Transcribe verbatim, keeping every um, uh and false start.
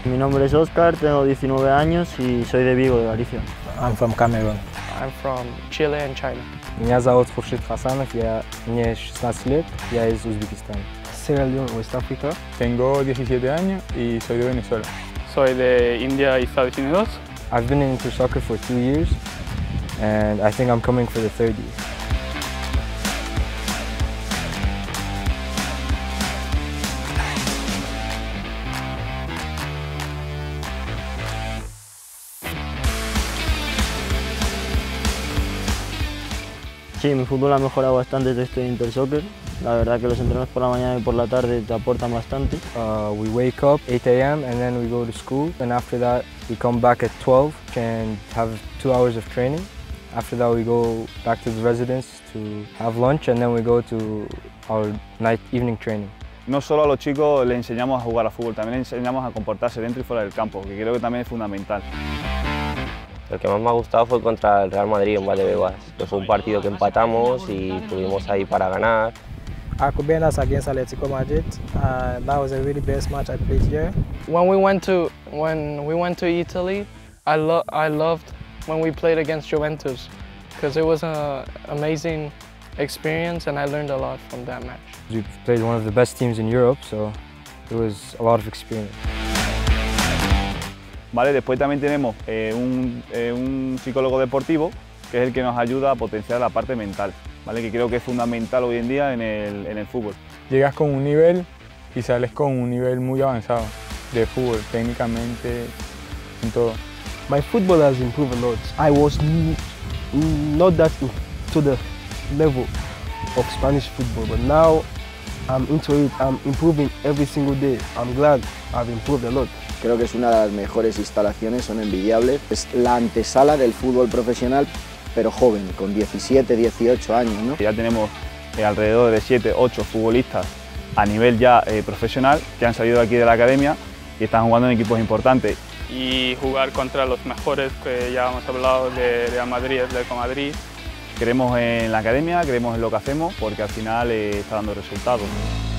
Mi nombre es Óscar, tengo diecinueve años y soy de Vigo, de Galicia. I'm from Cameroon. I'm from Chile and China. Меня зовут Фуршид Хасанов, я, мне шестнадцать лет, я из Узбекистана. Sierra Leone, West Africa. Tengo diecisiete años y soy de Venezuela. Soy de India y Estados Unidos. I've been into soccer for two years and I think I'm coming for the third year. Sí, mi fútbol ha mejorado bastante desde estoy en Intersoccer. La verdad que los entrenos por la mañana y por la tarde te aportan bastante. Uh, we wake up eight A M and then we go to school, and after that we come back at twelve and have two hours of training. After that we go back to the residence to have lunch and then we go to our night evening training. No solo a los chicos les enseñamos a jugar a fútbol, también les enseñamos a comportarse dentro y fuera del campo, que creo que también es fundamental. El que más me ha gustado fue contra el Real Madrid en Valdebebas, que fue un partido que empatamos y estuvimos ahí para ganar. Alcobendas against Atletico Madrid. Uh, that was a really best match I played here. When we went to when we went to Italy, I lo I loved when we played against Juventus because it was an amazing experience and I learned a lot from that match. We played one of the best teams in Europe, so it was a lot of experience. Vale, después también tenemos eh, un, eh, un psicólogo deportivo que es el que nos ayuda a potenciar la parte mental, ¿vale? Que creo que es fundamental hoy en día en el, en el fútbol. Llegas con un nivel y sales con un nivel muy avanzado de fútbol, técnicamente, en todo. My football has improved a lot. I was n not that to the level of Spanish football, but now I'm into it. I'm improving every single day. I'm glad I've improved a lot. Creo que es una de las mejores instalaciones, son envidiables. Es la antesala del fútbol profesional, pero joven, con diecisiete, dieciocho años, ¿no? Ya tenemos eh, alrededor de siete, ocho futbolistas a nivel ya eh, profesional que han salido de aquí de la academia y están jugando en equipos importantes. Y jugar contra los mejores que ya hemos hablado de Real Madrid, Atlético Madrid. Creemos en la academia, creemos en lo que hacemos porque al final eh, está dando resultados.